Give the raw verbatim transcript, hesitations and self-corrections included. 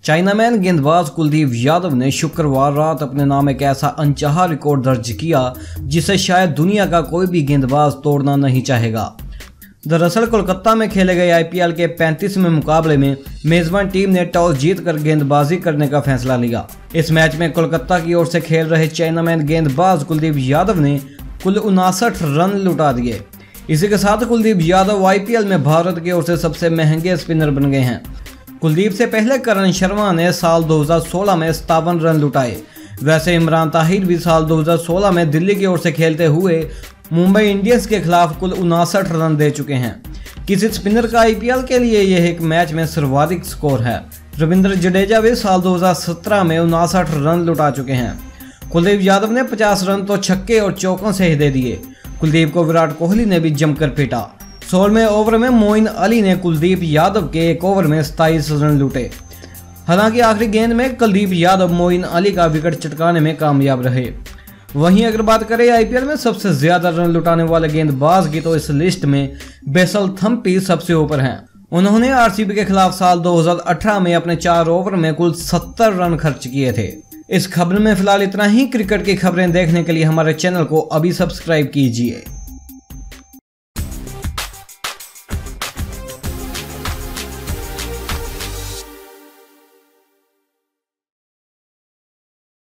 Chinaman गेंदबाज कुलदीप यादव ने शुक्रवार रात अपने नाम एक ऐसा अनचाहा रिकॉर्ड दर्ज किया जिसे शायद दुनिया का कोई भी गेंदबाज तोड़ना नहीं चाहेगा। दरअसल कोलकाता में खेले गए आईपीएल के पैंतीसवें मुकाबले में मेजबान टीम ने टॉस जीतकर गेंदबाजी करने का फैसला लिया। इस मैच में कोलकाता की ओर से खेल रहे चाइनामैन गेंदबाज कुलदीप यादव ने कुल उनासठ रन लुटा दिए। इसी के साथ कुलदीप यादव आईपीएल में भारत की ओर से सबसे महंगे स्पिनर बन गए हैं। कुलदीप से पहले करण शर्मा ने साल दो हज़ार सोलह में सत्तावन रन लुटाए। वैसे इमरान ताहिर भी साल दो हज़ार सोलह में दिल्ली की ओर से खेलते हुए मुंबई इंडियंस के खिलाफ कुल उनासठ रन दे चुके हैं। किसी स्पिनर का आईपीएल के लिए यह एक मैच में सर्वाधिक स्कोर है। रविंद्र जडेजा भी साल दो हज़ार सत्रह में उनासठ रन लुटा चुके हैं। कुलदीप यादव ने पचास रन तो छक्के और चौकों से ही दे दिए। कुलदीप को विराट कोहली ने भी जमकर पीटा। सोलहवें ओवर में मोइन अली ने कुलदीप यादव के एक ओवर में सताईस रन लूटे। हालांकि आखिरी गेंद में कुलदीप यादव मोइन अली का विकेट चटकाने में कामयाब रहे। वहीं अगर बात करें आईपीएल में सबसे ज्यादा रन लुटाने वाले गेंदबाज की, तो इस लिस्ट में बेसल थम्पी सबसे ऊपर हैं। उन्होंने आरसीबी के खिलाफ साल दो हज़ार अठारह में अपने चार ओवर में कुल सत्तर रन खर्च किए थे। इस खबर में फिलहाल इतना ही। क्रिकेट की खबरें देखने के लिए हमारे चैनल को अभी सब्सक्राइब कीजिए।